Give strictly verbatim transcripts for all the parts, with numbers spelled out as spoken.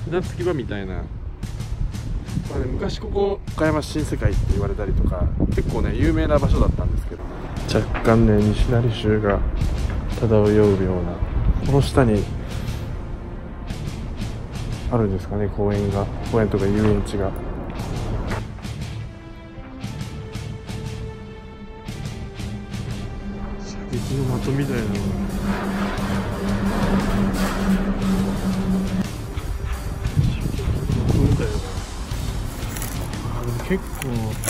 船着き場みたいな、まあね、昔ここ岡山新世界って言われたりとか結構ね有名な場所だったんですけど、若干ね西成州が漂うような、この下にあるんですかね、公園が公園とか遊園地が。射撃の的みたいなのがみたいな。あ、でも結構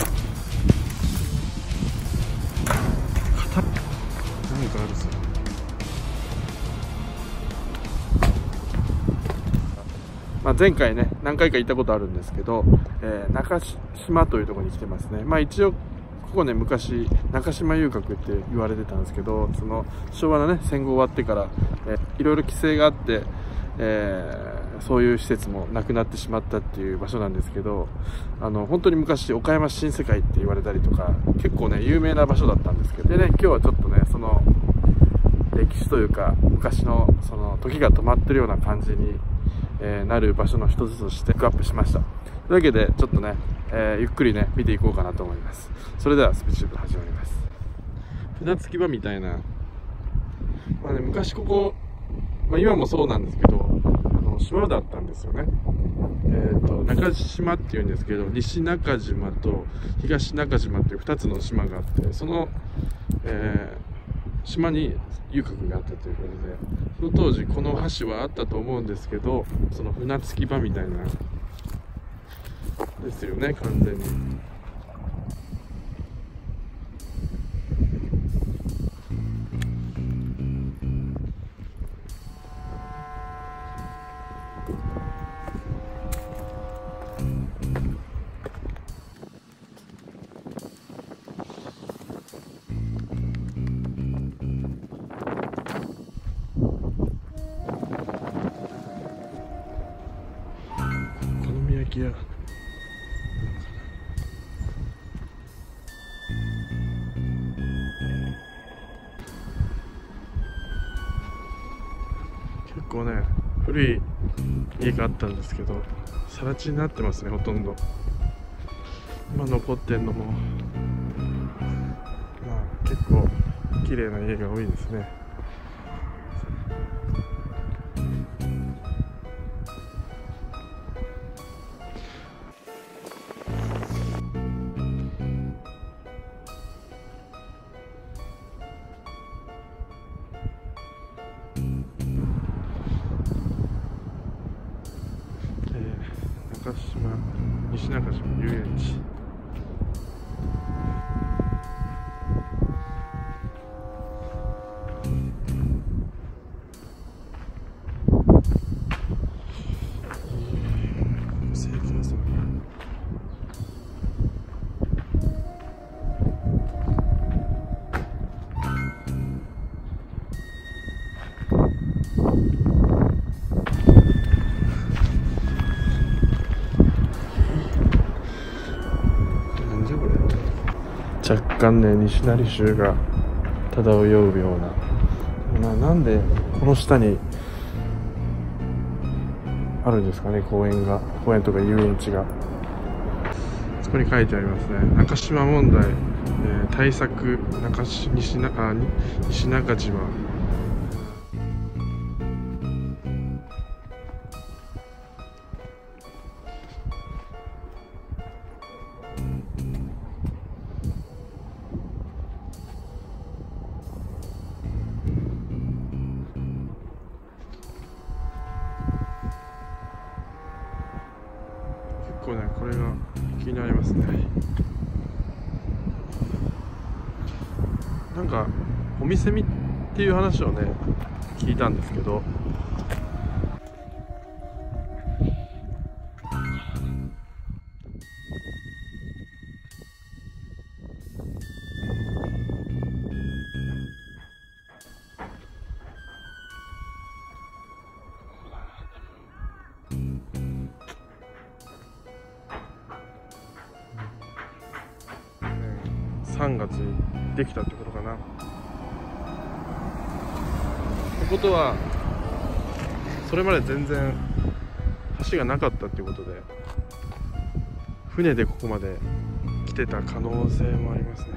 硬い、なんかあるさ。まあ、前回ね何回か行ったことあるんですけど、えー、中島というところに来てますね。まあ一応ここね昔中島遊郭って言われてたんですけど、その昭和のね戦後終わってから、えー、いろいろ規制があって、えー、そういう施設もなくなってしまったっていう場所なんですけど、あの本当に昔岡山新世界って言われたりとか結構ね有名な場所だったんですけど、でね今日はちょっとねその歴史というか昔のその時が止まってるような感じにえー、なる場所の一つとしてピックアップしました。というわけでちょっとね、えー、ゆっくりね見ていこうかなと思います。それではスピーチューブ始まります。船着き場みたいな、まあね、昔ここ、まあ、今もそうなんですけどあの島だったんですよね。えー、と中島っていうんですけど、西中島と東中島っていうふたつの島があって、その、えー島に遊郭があったということで、その当時この橋はあったと思うんですけど、その船着き場みたいなですよね、完全に。いや結構ね古い家があったんですけど更地になってますね、ほとんど。今残ってんのもまあ結構綺麗な家が多いですね。中島西中島遊園地。若干ね西成州が漂うような、な, なんでこの下にあるんですかね、公園が公園とか遊園地が。そこに書いてありますね、中島問題、えー、対策中西なあ西中島。結構ねこれが気になりますね。なんかお店みっていう話をね聞いたんですけど、さんがつにできたってことかな。ってことはそれまで全然橋がなかったっていうことで船でここまで来てた可能性もありますね。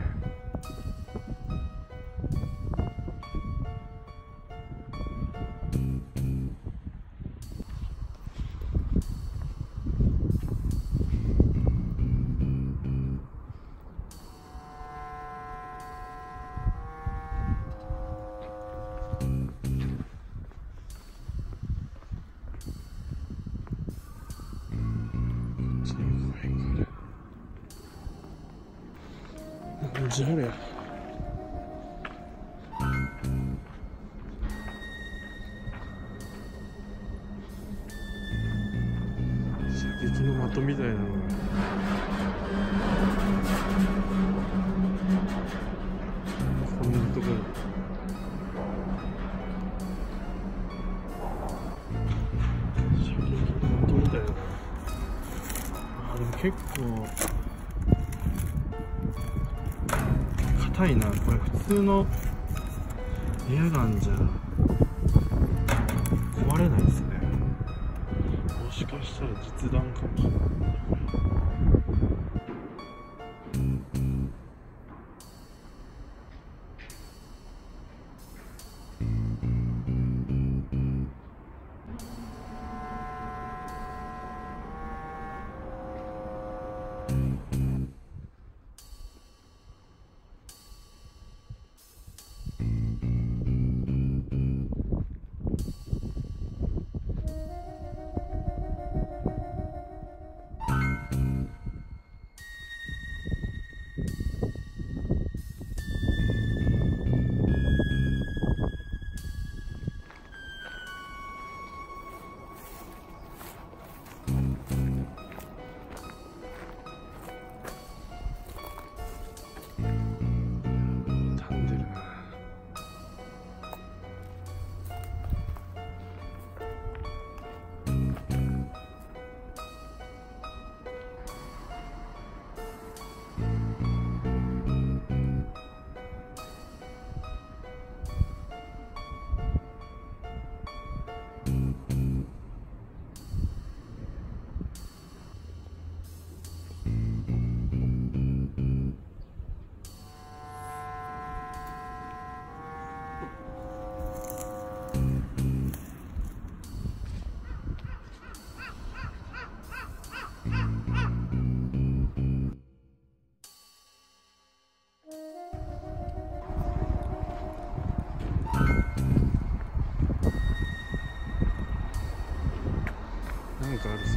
何時あれや。射撃の的みたいなのがこんなところ。射撃の的みたいな。あ、でも結構硬いな。これ普通のエアガンじゃ壊れないですね。もしかしたら実弾かもしれない。なんかあるぞ。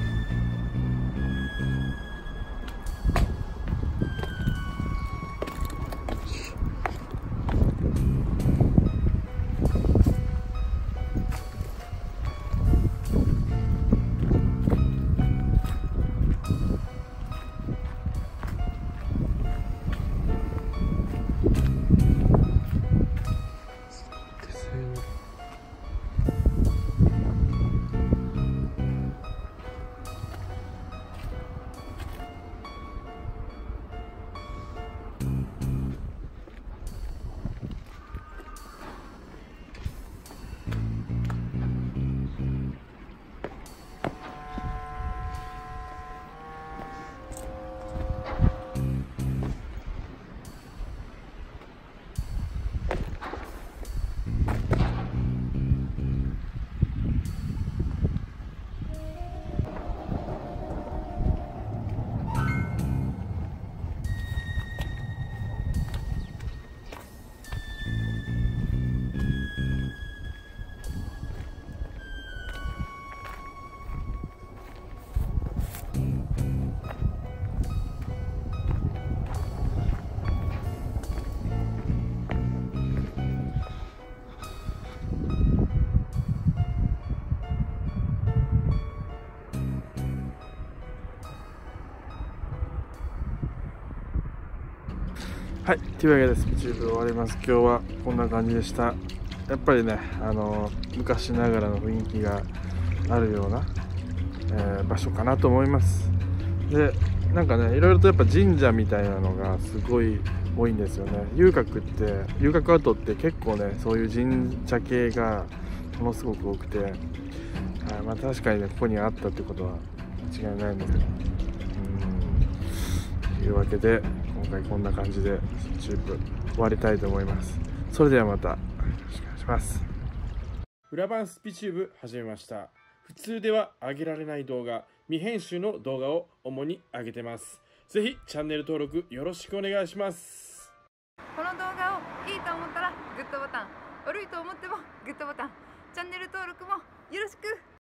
はい、というわけでスピチューブ終わります。今日はこんな感じでした。やっぱりね、あの昔ながらの雰囲気があるような、えー、場所かなと思います。で、なんかね、いろいろとやっぱ神社みたいなのがすごい多いんですよね。遊郭って遊郭跡って結構ね、そういう神社系がものすごく多くて、はい、 やまあ確かにね、ここにあったってことは間違いないので、うんというわけで今回こんな感じで YouTube 終わりたいと思います。それではまたよろしくお願いします。裏番スピチューブ始めました。普通では上げられない動画、未編集の動画を主に上げてます。ぜひチャンネル登録よろしくお願いします。 この動画をいいと思ったらグッドボタン、悪いと思ってもグッドボタン、チャンネル登録もよろしく。